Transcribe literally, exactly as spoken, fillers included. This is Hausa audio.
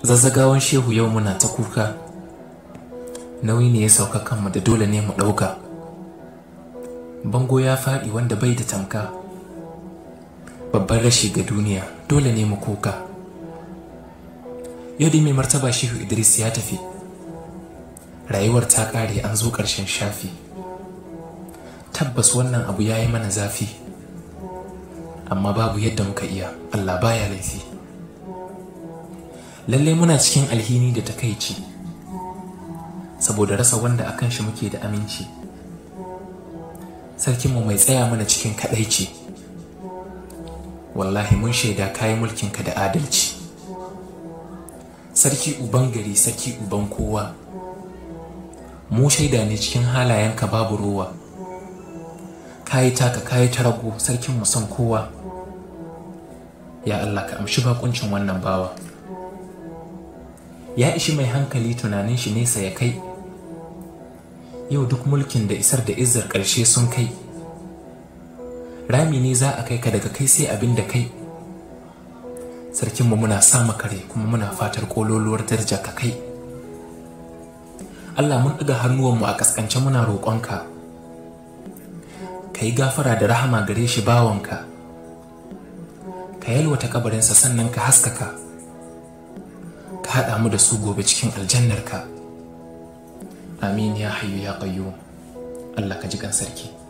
Zazzagawan shehu yau muna ta kuka, nauyi ne ya sauka kanmu da dole ne mu ɗauka. Bango ya faɗi wanda bai da tamka, babban rashi ga duniya dole ne mu kuka. Yau dai mai martaba Shehu Idris ya tafi, rayuwar ta ƙare, an zo ƙarshen shafi. Tabbas wannan abu ya yi mana zafi, amma babu yadda muka iya, Allah baya laifi. Lalle muna cikin alhini da takaici, saboda rasa wanda akan shi muke da aminci. Sarkinmu mai tsaya mana cikin kadaici, wallahi mun shaida kayi mulkinka da adalci. Sarki uban gari, sarki uban kowa, mu shaida ne cikin halayenka babu rowa. Kayi taka kayi tarago, sarkinmu son kowa. Ya Allah ka amshi bakuncin wannan bawa. Ya ishi mai hankali tunanin shi nesa ya kai, yau duk mulkin da isar da izzar ƙarshe sun kai. Rami ne za a kai ka, daga kai sai abin da kai. Sarkinmu muna sa maka rai, kuma muna fatar kololuwar daraja ka kai. Allah mun ɗaga hannuwanmu a ƙasƙance muna roƙonka, ka yi gafara da rahama gare shi bawanka, ka yalwata kabarinsa sannan ka haskaka, ka haɗa mu da su gobe cikin aljannarka. Amin ya hayyu ya qayyum. Allah ka ji kan sarki.